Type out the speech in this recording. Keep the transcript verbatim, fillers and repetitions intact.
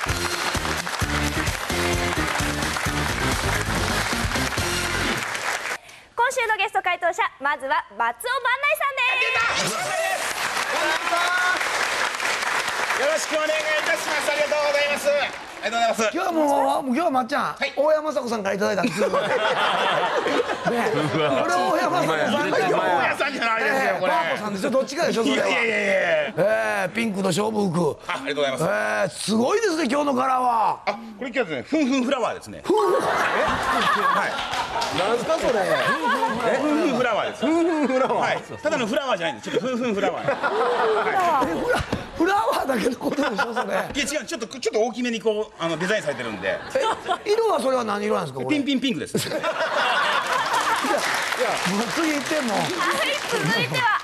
今週のゲスト回答者、まずは松尾万内さんです。 よろしくお願いいたします。ありがとうございます。ありがとうございます。 今日はもう、今日はまっちゃん、大山雅子さんからいただいたんですよ。ね、これ大山雅子さんが、 大山さんじゃないですよ、これ。 パーコさんでしょ、どっちかでしょ、それは。 いやいやいやいや。 ええ、ピンクの勝負服。 あ、ありがとうございます。 ええ、すごいですね、今日の柄は。 あ、これ今日ですね、ふんふんフラワーですね。 ふんふん。 はい。 なんすか、それ。 ふんふんフラワーです。ふんふんフラワー。はい。ただのフラワーじゃないんです。ちょっとふんふんフラワー。 フラワーだけのことでしょ、それ。 いや違う、ちょっとちょっと大きめにこうあのデザインされてるんで。 色はそれは何色なんですか。 ピンピンピンクです。 いや、もう次行っても。 はい、続いては